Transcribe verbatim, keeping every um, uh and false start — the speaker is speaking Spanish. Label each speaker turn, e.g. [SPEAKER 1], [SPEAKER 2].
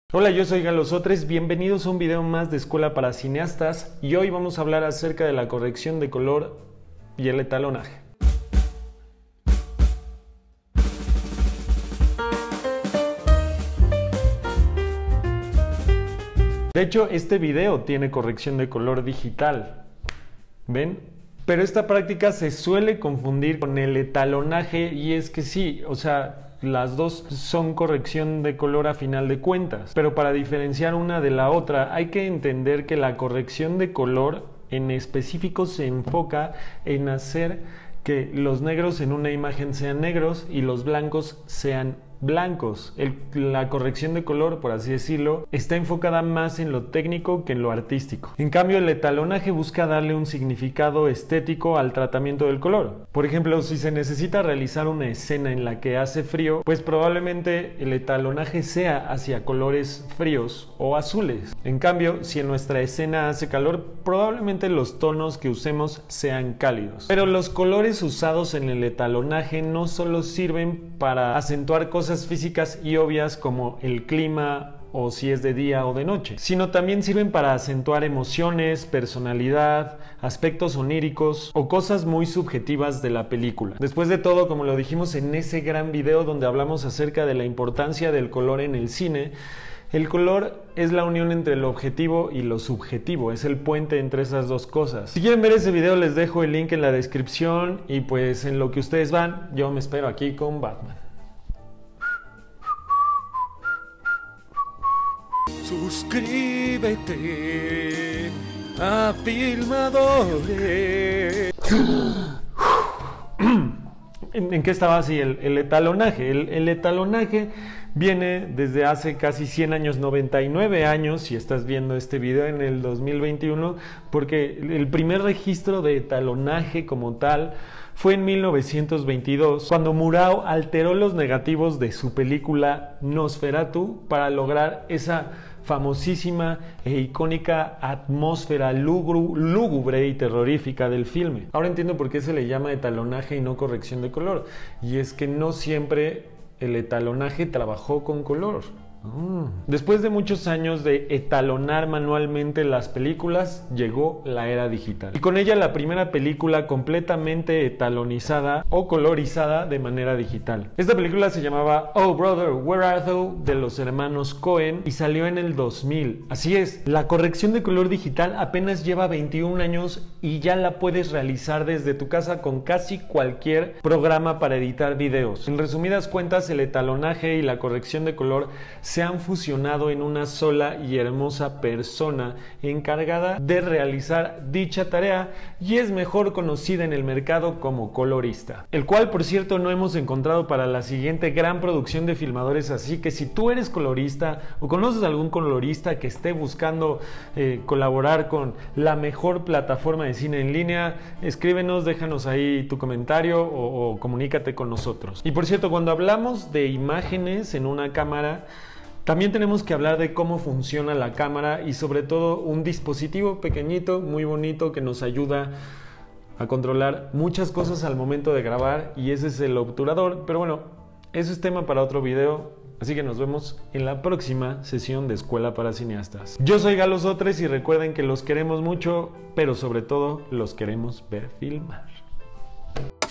[SPEAKER 1] Hola, yo soy Galo Sotres, bienvenidos a un video más de Escuela para Cineastas y hoy vamos a hablar acerca de la corrección de color y el etalonaje. De hecho, este video tiene corrección de color digital, ¿ven? Pero esta práctica se suele confundir con el etalonaje y es que sí, o sea, las dos son corrección de color a final de cuentas, pero para diferenciar una de la otra hay que entender que la corrección de color en específico se enfoca en hacer que los negros en una imagen sean negros y los blancos sean blancos. El, la corrección de color, por así decirlo, está enfocada más en lo técnico que en lo artístico. En cambio, el etalonaje busca darle un significado estético al tratamiento del color. Por ejemplo, si se necesita realizar una escena en la que hace frío, pues probablemente el etalonaje sea hacia colores fríos o azules. En cambio, si en nuestra escena hace calor, probablemente los tonos que usemos sean cálidos. Pero los colores usados en el etalonaje no solo sirven para acentuar cosas físicas y obvias como el clima o si es de día o de noche, sino también sirven para acentuar emociones, personalidad, aspectos oníricos o cosas muy subjetivas de la película. Después de todo, como lo dijimos en ese gran video donde hablamos acerca de la importancia del color en el cine, el color es la unión entre lo objetivo y lo subjetivo, es el puente entre esas dos cosas. Si quieren ver ese video les dejo el link en la descripción y pues en lo que ustedes van, yo me espero aquí con Batman.
[SPEAKER 2] Suscríbete a Filmadores.
[SPEAKER 1] ¿En, ¿En qué estaba así? El, el etalonaje. El, el etalonaje viene desde hace casi cien años, noventa y nueve años, si estás viendo este video en el dos mil veintiuno, porque el primer registro de etalonaje como tal fue en mil novecientos veintidós, cuando Murao alteró los negativos de su película Nosferatu para lograr esa famosísima e icónica atmósfera lúgubre y terrorífica del filme. Ahora entiendo por qué se le llama etalonaje y no corrección de color, y es que no siempre el etalonaje trabajó con color. Mm. Después de muchos años de etalonar manualmente las películas, llegó la era digital. Y con ella la primera película completamente etalonizada o colorizada de manera digital. Esta película se llamaba Oh Brother, Where Art Thou? De los hermanos Coen y salió en el dos mil. Así es, la corrección de color digital apenas lleva veintiún años y ya la puedes realizar desde tu casa con casi cualquier programa para editar videos. En resumidas cuentas, el etalonaje y la corrección de color se han fusionado en una sola y hermosa persona encargada de realizar dicha tarea y es mejor conocida en el mercado como colorista, el cual por cierto no hemos encontrado para la siguiente gran producción de Filmadores, así que si tú eres colorista o conoces algún colorista que esté buscando eh, colaborar con la mejor plataforma de cine en línea, escríbenos, déjanos ahí tu comentario o, o comunícate con nosotros. Y por cierto, cuando hablamos de imágenes en una cámara, también tenemos que hablar de cómo funciona la cámara y sobre todo un dispositivo pequeñito, muy bonito, que nos ayuda a controlar muchas cosas al momento de grabar, y ese es el obturador. Pero bueno, eso es tema para otro video, así que nos vemos en la próxima sesión de Escuela para Cineastas. Yo soy Galo Sotres y recuerden que los queremos mucho, pero sobre todo los queremos ver filmar.